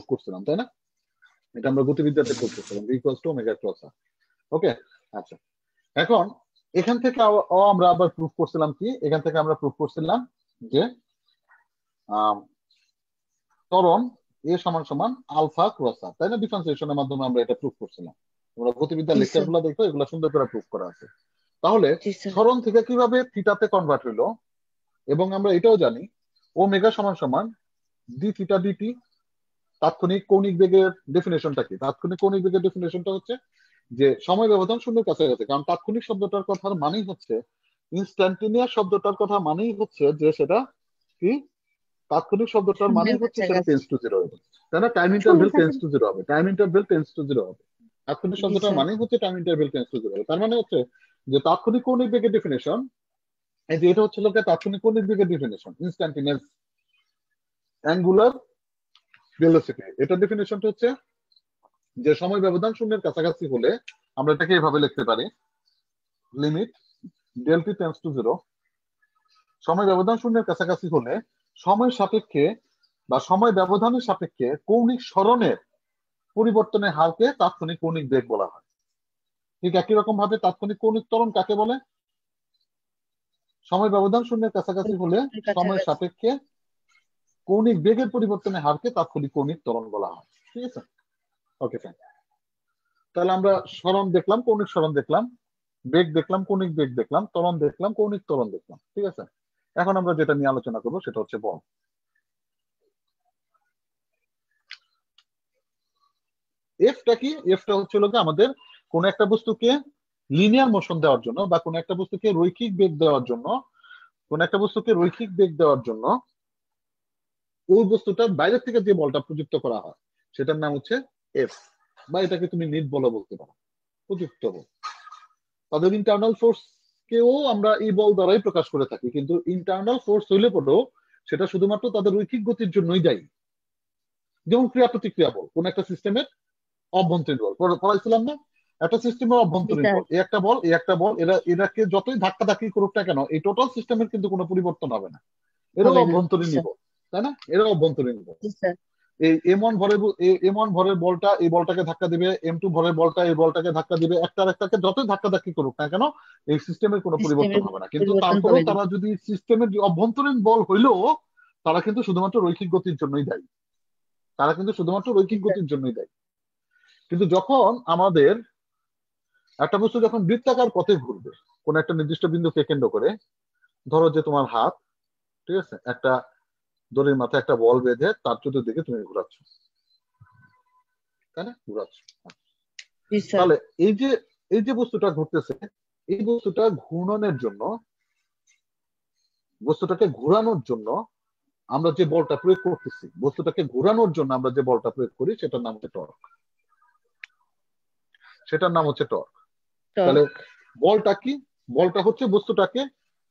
করছিলাম, তাই না? এটা আমরা গতিবিদ্যাতে প্রুফ করছিলাম, v = omega cross R. Okay, আচ্ছা। এখন এখান থেকে আমরা আবার প্রুফ করছিলাম কি, এখান থেকে আমরা প্রুফ করছিলাম যে ত্বরণ এ সমান সমান আলফা ক্রস আর, তাই না? ডিফারেন্সিয়েশনের মাধ্যমে আমরা এটা প্রুফ করছিলাম। তোমরা গতিবিদ্যার লেকচার গুলো দেখো, এগুলো সুন্দর করে প্রুফ করা আছে। তাহলে ত্বরণ থেকে কিভাবে থিটাতে কনভার্ট হইলো, এবং আমরা এটাও জানি ওমেগা সমান সমান ডি থিটা ডিটি। তাৎক্ষণিক কৌণিক বেগের ডেফিনেশনটা কি? তাৎক্ষণিক কৌণিক বেগের ডেফিনেশনটা হচ্ছে যে সময় ব্যবধান শূন্যের কাছাকাছি। কারণ তাৎক্ষণিক শব্দটার কথা মানেই হচ্ছে, ইনস্ট্যান্টেনিয়াস শব্দটার কথা মানেই হচ্ছে যে সেটা কি, তাৎক্ষণিক শব্দটার মানেই হচ্ছে সেটা টেন্স টু জিরো হবে, তাই না? Time interval tends to zero হবে, time interval tends to zero হবে। তাৎক্ষণিক শব্দটার মানেই হচ্ছে time interval tends to zero হবে। তার মানে হচ্ছে যে তাৎক্ষণিক কৌণিক বেগের ডেফিনেশন, এই যে এটা হচ্ছে লোকের তাৎক্ষণিক কৌণিক বেগের ডেফিনেশন, ইনস্ট্যান্টেনিয়াস অ্যাঙ্গুলার ভেলোসিটি। এটা ডেফিনেশনটা হচ্ছে যে সময় ব্যবধান শূন্যের কাছাকাছি হলে আমরা এটাকে এভাবে লিখতে পারি, limit del T tends to zero. সময় ব্যবধান শূন্যের কাছাকাছি হলে সময় সাপেক্ষে বা সময় ব্যবধানের সাপেক্ষে কৌণিক সরণের পরিবর্তনের হারকে তাৎক্ষণিক কৌণিক বেগ বলা হয়। ঠিক একই রকম ভাবে তাৎক্ষণিক কৌণিক ত্বরণ কাকে বলে? সময় ব্যবধান শূন্যের কাছাকাছি হলে সময়ের সাপেক্ষে কৌণিক বেগের পরিবর্তনের হারকে তাৎক্ষণিক কৌণিক ত্বরণ বলা হয়। ঠিক আছে, ওকে ফাইন। তাহলে আমরা সরণ দেখলাম, কৌণিক সরণ দেখলাম, বেগ দেখলাম, কৌণিক বেগ দেখলাম, ত্বরণ দেখলাম, কৌণিক ত্বরণ দেখলাম। ঠিক আছে, এখন আমরা যেটা নিয়ে আলোচনা করবো সেটা হচ্ছে বল। এফটা কি? এফটা হচ্ছে আমাদের কোন একটা বস্তুকে লিনিয়ার মোশন দেওয়ার জন্য বা কোন একটা বস্তুকে রৈখিক বেগ দেওয়ার জন্য, কোন একটা বস্তুকে রৈখিক বেগ দেওয়ার জন্য ওই বস্তুটার বাইরে থেকে যে বলটা প্রযুক্ত করা হয় সেটার নাম হচ্ছে এফ, বা এটাকে তুমি নিট বল বলতে পারো, প্রযুক্ত বল। তাদের ইন্টারনাল ফোর্স কেও আমরা এই বল দ্বারাই প্রকাশ করে থাকি, কিন্তু ইন্টারনাল ফোর্স হইলে পরেও সেটা শুধুমাত্র তাদের রৈখিক গতির জন্যই দায়ী। যেমন ক্রিয়া প্রতিক্রিয়া বল, কোন একটা সিস্টেমের অভ্যন্তরীণ বল পড়াইছিলাম না, একটা সিস্টেমের অভ্যন্তরীণ বল, এই একটা বল, এই একটা বল, এরাকে যতই ধাক্কা ধাক্কি করুক না কেন এই টোটাল সিস্টেমের কিন্তু কোনো পরিবর্তন হবে না। এরাও অভ্যন্তরীণ বল, তাই না? এরাও অভ্যন্তরীণ বল। এই এম1 ভরের বলটা এই বলটাকে ধাক্কা দিবে, M2 ভরের বলটা এই বলটাকে ধাক্কা দিবে, একটাকে যতই ধাক্কা ধাক্কি করুক না কেন এই সিস্টেমের কোনো পরিবর্তন হবে না। কিন্তু তারপরেও তারা যদি সিস্টেমের অভ্যন্তরীণ বল হইলেও তারা কিন্তু শুধুমাত্র রৈখিক গতির জন্যই দায়ী, তারা কিন্তু শুধুমাত্র রৈখিক গতির জন্যই দায়ী। কিন্তু যখন আমাদের একটা বস্তু যখন বৃত্তাকার পথে ঘুরবে কোন একটা নির্দিষ্ট বিন্দুকে কেন্দ্র করে, ধরো যে তোমার হাত, ঠিক আছে, একটা দড়ির মাথায় একটা বল বেঁধে তার চতুর্দিকে তুমি ঘুরাচ্ছ, তাই না? ঘুরাচ্ছ। তাহলে এই যে বস্তুটা ঘুরতেছে, এই বস্তুটা ঘূর্ণনের জন্য, বস্তুটাকে ঘোরানোর জন্য আমরা যে বলটা প্রয়োগ করতেছি, বস্তুটাকে ঘোরানোর জন্য আমরা যে বলটা প্রয়োগ করি সেটার নাম হচ্ছে টর্ক, সেটার নাম হচ্ছে টর্ক। তাহলে বলটা কি? বলটা হচ্ছে বস্তুটাকে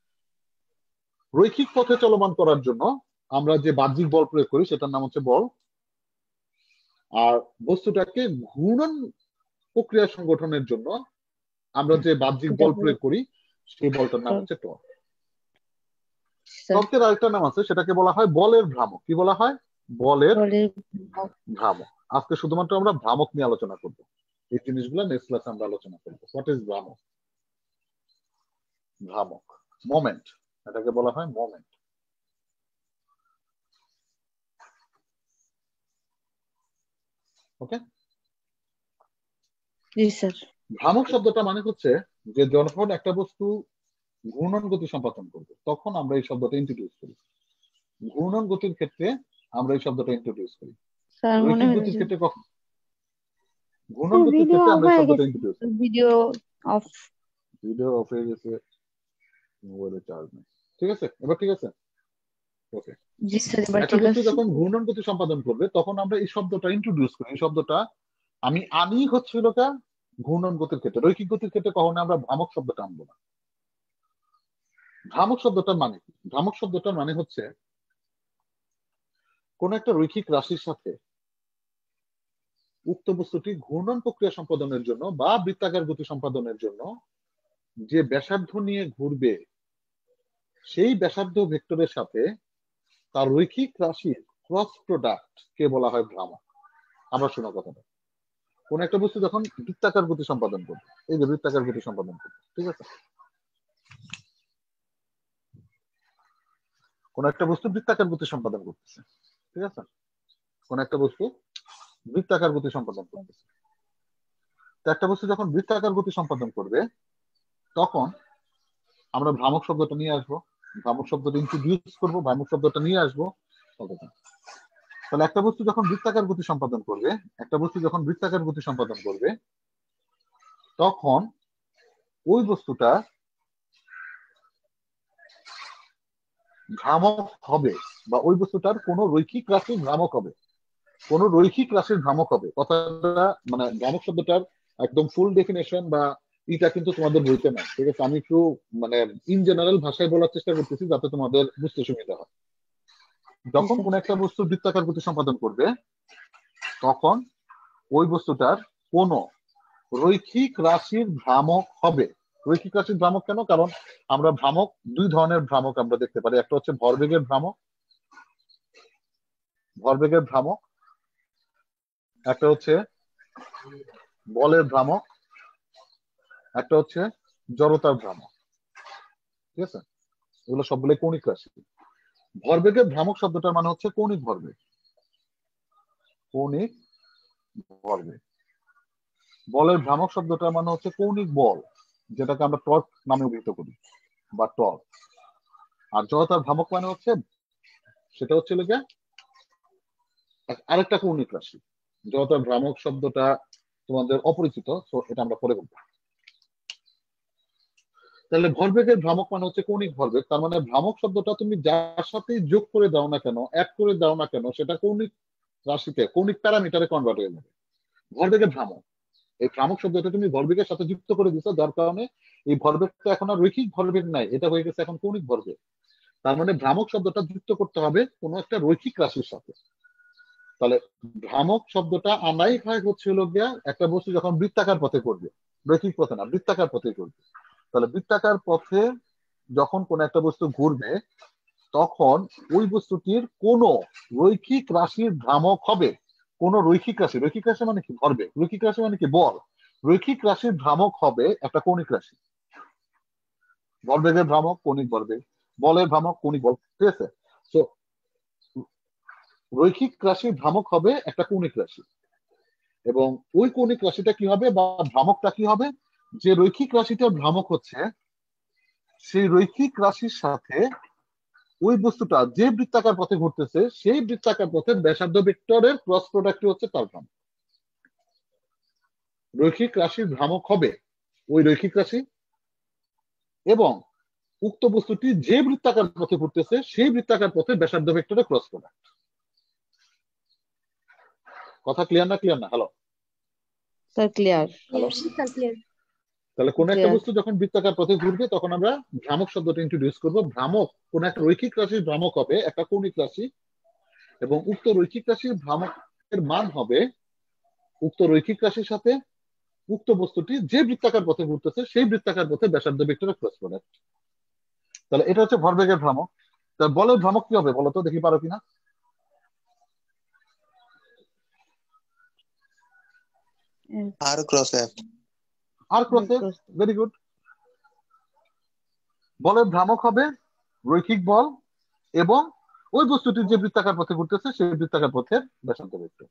রৈখিক পথে চলমান করার জন্য আমরা যে বাহ্যিক বল প্রয়োগ করি সেটার নাম হচ্ছে বল, আর বস্তুটাকে ঘূর্ণন প্রক্রিয়া সংগঠনের জন্য আমরা যে বাহ্যিক বল প্রয়োগ করি সেই বলটার নাম হচ্ছে টর্ক। টর্কের আরেকটা নাম আছে, সেটাকে বলা হয় বলের ভ্রামক। কি বলা হয়? বলের ভ্রামক। আজকে শুধুমাত্র আমরা ভ্রামক নিয়ে আলোচনা করব, এই জিনিসগুলো নেক্সট ক্লাসে আমরা আলোচনা করব। হোয়াট ইজ ভ্রামক? ভ্রামক মোমেন্ট, এটাকে বলা হয় মোমেন্ট। ওকে, ভ্রামক শব্দটা মানে হচ্ছে যে যখন একটা বস্তু ঘূর্ণন গতি সম্পাদন করবে তখন আমরা এই শব্দটা ইন্ট্রোডিউস করি। ঘূর্ণন গতির ক্ষেত্রে আমরা এই শব্দটা ইন্ট্রোডিউস করি, রৈখিক গতির ক্ষেত্রে কখন? ঘূর্ণন গতির ক্ষেত্রে আমরা এই শব্দটা ইন্ট্রোডিউস করি। ভিডিও অফ হয়ে গেছে, মোবাইলে চার্জ নেই। ঠিক আছে, এবার ঠিক আছে, ওকে। একটা বস্তু যখন ঘূর্ণন গতি সম্পাদন করবে তখন আমরা এই শব্দটা ইন্ট্রোডিউস করি। এই শব্দটা আমি আনি হচ্ছিল ঘূর্ণন গতির ক্ষেত্রে। রৈখিক গতির ক্ষেত্রে কখনো আমরা ভ্রামক শব্দটা আনবো না। ভ্রামক শব্দটার মানে কি? ভ্রামক শব্দটার মানে হচ্ছে কোন একটা রৈখিক রাশির সাথে উক্ত বস্তুটি ঘূর্ণন প্রক্রিয়া সম্পাদনের জন্য বা বৃত্তাকার গতি সম্পাদনের জন্য যে ব্যাসার্ধ নিয়ে ঘুরবে সেই ব্যাসার্ধ ভেক্টরের সাথে তার রৈখিক রাশির ক্রস প্রোডাক্ট কে বলা হয় ভ্রামক। আমরা শোনা কথাটা, কোন একটা বস্তু যখন বৃত্তাকার গতি সম্পাদন করবে, এই যে বৃত্তাকার গতি সম্পাদন করবে, ঠিক আছে, কোন একটা বস্তু বৃত্তাকার গতি সম্পাদন করতেছে, ঠিক আছে, কোন একটা বস্তু বৃত্তাকার গতি সম্পাদন করতেছে। তো একটা বস্তু যখন বৃত্তাকার গতি সম্পাদন করবে তখন আমরা ভ্রামক শব্দটা নিয়ে আসবো, ভ্রামক শব্দটা ইন্ট্রোডিউস করবো, ভ্রামক শব্দটা নিয়ে আসবো। তাহলে একটা বস্তু যখন বৃত্তাকার গতি সম্পাদন করবে, একটা বস্তু যখন বৃত্তাকার গতি সম্পাদন করবে তখন ওই বস্তুটা ভ্রামক হবে, বা ওই বস্তুটার কোন রৈখিক রাশির ভ্রামক হবে, কোন রৈখিক রাশির ভ্রামক হবে। কথাটা মানে ভ্রামক শব্দটার একদম ফুল ডেফিনেশন বা এটা কিন্তু তোমাদের বইতে না, ঠিক আছে, আমি একটু মানে ইন জেনারেল ভাষায় বলার চেষ্টা করতেছি যাতে তোমাদের বুঝতে সুবিধা হয়। যখন কোন একটা বস্তু বৃত্তাকার গতি সম্পাদন করবে তখন ওই বস্তুটার কোন রৈখিক রাশির ভ্রামক হবে। রৈখিক রাশির ভ্রামক কেন? কারণ আমরা ভ্রামক, দুই ধরনের ভ্রামক আমরা দেখতে পারি। একটা হচ্ছে ভরবেগের ভ্রামক, ভরবেগের ভ্রামক, একটা হচ্ছে বলের ভ্রামক, একটা হচ্ছে জড়তার ভ্রামক, ঠিক আছে, এগুলো সবগুলো কৌণিক রাশি। ভরবেগের ভ্রামক শব্দটার মানে হচ্ছে কৌণিক ভরবেগ, কৌণিক ভরবেগ। বলের ভ্রামক শব্দটার মানে হচ্ছে কৌণিক বল, যেটাকে আমরা টর্ক নামে অভিহিত করি বা টর্ক। আর জড়তার ভ্রামক মানে হচ্ছে, সেটা হচ্ছে লেগে আরেকটা কৌণিক রাশি। জড়তার ভ্রামক শব্দটা তোমাদের অপরিচিত, তো এটা আমরা পরে বলবো। তাহলে ভরবেগের ভ্রামক মানে হচ্ছে কৌণিক ভরবেগ, তার মানে ভ্রামক শব্দটা তুমি যার সাথে যোগ করে দাও না কেন, এক করে দাও না কেন, সেটা কৌণিক রাশিতে, কৌণিক প্যারামিটারে কনভার্ট হয়ে যাবে। ভরবেগের ভ্রামক, এই ভ্রামক শব্দটা তুমি ভরবেগের সাথে যুক্ত করে দিচ্ছ, যার কারণে এই ভরবেগটা এখন আর রৈখিক ভরবেগ নাই, এটা হয়ে গেছে এখন কৌণিক ভরবেগ। তার মানে ভ্রামক শব্দটা যুক্ত করতে হবে কোনো একটা রৈখিক রাশির সাথে। তাহলে ভ্রামক শব্দটা আনাই হয় হচ্ছিল গিয়া একটা বস্তু যখন বৃত্তাকার পথে করবে, রৈখিক পথে না, বৃত্তাকার পথে করবে। তাহলে বৃত্তাকার পথে যখন কোন একটা বস্তু ঘুরবে তখন ওই বস্তুটির কোন রৈখিক রাশির ভ্রামক হবে। কোন রৈখিক রাশি, রৈখিক রাশি মানে কি? ভরবেগ। রৈখিক রাশি মানে কি? বল। রৈখিক রাশির ভ্রামক হবে একটা কৌণিক রাশি। ভরবেগের ভ্রামক কৌণিক ভরবেগ, বলের ভ্রামক কৌণিক বল, ঠিক আছে। তো রৈখিক রাশির ভ্রামক হবে একটা কৌণিক রাশি, এবং ওই কৌণিক রাশিটা কি হবে বা ভ্রামকটা কি হবে? যে রৈখিক রাশিটার ভ্রামক হচ্ছে, সেই রৈখিক রাশির সাথে ওই বস্তুটা যে বৃত্তাকার পথে ঘুরতেছে সেই বৃত্তাকার পথের ব্যাসার্ধ ভেক্টরের ক্রস প্রোডাক্ট হচ্ছে তার ভ্রামক। রৈখিক রাশির ভ্রামক হবে ওই রৈখিক রাশি এবং উক্ত বস্তুটি যে বৃত্তাকার পথে ঘুরতেছে সেই বৃত্তাকার পথে ব্যাসার্ধ ভেক্টরের ক্রস প্রোডাক্ট। কথা ক্লিয়ার না? ক্লিয়ার না? Hello sir clear. Hello. Sir clear. তাহলে কোন একটা ক্লিয়ার। বস্তু যখন বৃত্তাকার পথে ঘুরবে তখন আমরা ভ্রামক শব্দটা ইন্ট্রোডিউস করব। ভ্রামক কোন একটা রৈখিক রাশির ভ্রামক হবে একটা কৌণিক রাশি, এবং উক্ত রৈখিক রাশির ভ্রামকের মান হবে উক্ত রৈখিক রাশির সাথে উক্ত বস্তুটি যে বৃত্তাকার পথে ঘুরতেছে সেই বৃত্তাকার পথে ব্যাসার্ধ ভেক্টরের ক্রস প্রোডাক্ট। তাহলে এটা হচ্ছে ভরবেগের ভ্রামক। তাহলে বলের ভ্রামক কি হবে বলো তো, দেখি পারো কিনা? R cross F. R cross F, very good. বলের ভ্রামক হবে রৈখিক বল এবং ওই বস্তুটির যে বৃত্তাকার পথে ঘুরতেছে সেই বৃত্তাকার পথের ব্যাসার্ধ ভেক্টর।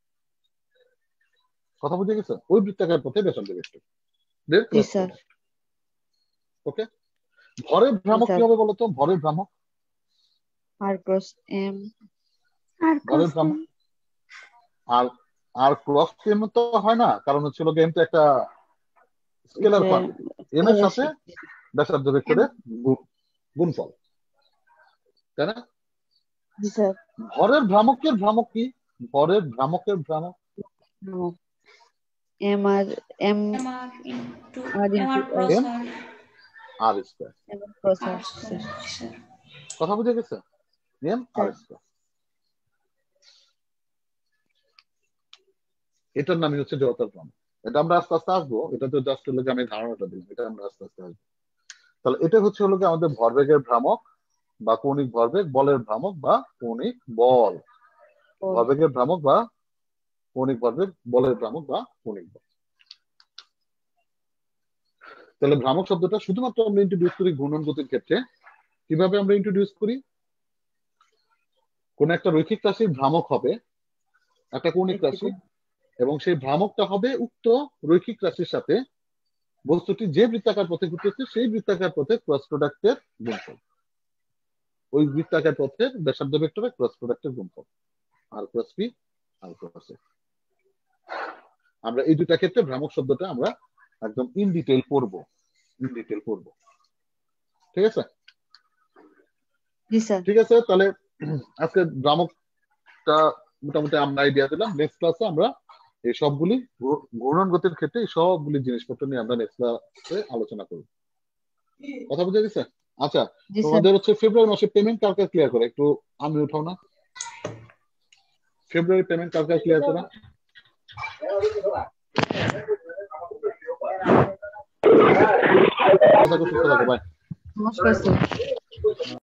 কথা বুঝে গেছে? ওই বৃত্তাকার পথে ব্যাসার্ধ ভেক্টর দের জি ক্রস স্যার। প্রোডাক্ট। ওকে। ভরের ভ্রামক কি স্যার। হবে বলতো? ভরের ভ্রামক, আর ক্রস এম। আর ভরের ক্রস ভ্রামক আর আর ক্রস এম তো হয় না, কারণ হচ্ছিল এম তো একটা স্কেলার যে কোয়ান্টিটি, এম এর সাথে ব্যাসার্ধ ভেক্টরের গুণফল, তাই না? জি স্যার। ভরের ভ্রামকের ভ্রামক কি? ভরের ভ্রামকের ভ্রামক M R M M R into R M R into cross M R R square. M cross R R sir. Sir. কথা বুঝে গেছে? এম আর স্কয়ার, এটার নামই হচ্ছে জড়তার ভ্রামক। এটা আমরা আস্তে আস্তে আসবো, এটা তো জাস্ট হলো আমি ধারণাটা দিলাম, এটা আমরা আস্তে আস্তে আসবো। তাহলে এটা হচ্ছে হলো আমাদের ভরবেগের ভ্রামক বা কৌণিক ভরবেগ, বলের ভ্রামক বা কৌণিক বল। ভরবেগের ভ্রামক বা কৌণিক ভরের বলের ভ্রামক বা কৌণিক বল। তাহলে ভ্রামক শব্দটা শুধুমাত্র আমরা ইন্ট্রোডিউস করি ঘূর্ণন গতির ক্ষেত্রে। কিভাবে আমরা ইন্ট্রোডিউস করি? কোন একটা রৈখিক রাশির ভ্রামক হবে একটা কৌণিক রাশি, এবং সেই ভ্রামকটা হবে উক্ত রৈখিক রাশির সাথে বস্তুটি যে বৃত্তাকার পথে ঘুরতেছে সেই বৃত্তাকার পথে ক্রস প্রোডাক্টের গুণফল। ওই বৃত্তাকার পথের ব্যাসার্ধ ভেক্টরের ক্রস প্রোডাক্টের গুণফল, R cross P R cross A. আমরা এই দুইটা ক্ষেত্রে ভ্রামক শব্দটা আমরা একদম ইন ডিটেইল পড়বো। ঠিক আছে? জি স্যার। ঠিক আছে, তাহলে আজকে ভ্রামকটা মোটামুটি আমরা আইডিয়া দিলাম। নেক্সট ক্লাসে আমরা এই সবগুলি ঘূর্ণন গতির ক্ষেত্রে এই সবগুলি জিনিসপত্র নিয়ে আমরা নেক্সট ক্লাসে আলোচনা করব। কথা বুঝে গেছে? আচ্ছা, জি স্যার। তোমাদের হচ্ছে ফেব্রুয়ারি মাসে পেমেন্ট কার কার ক্লিয়ার করে একটু আমি উঠাও না। ফেব্রুয়ারি পেমেন্ট কার কার ক্লিয়ার করা? কথা কথা বাই। নমস্কার স্যার।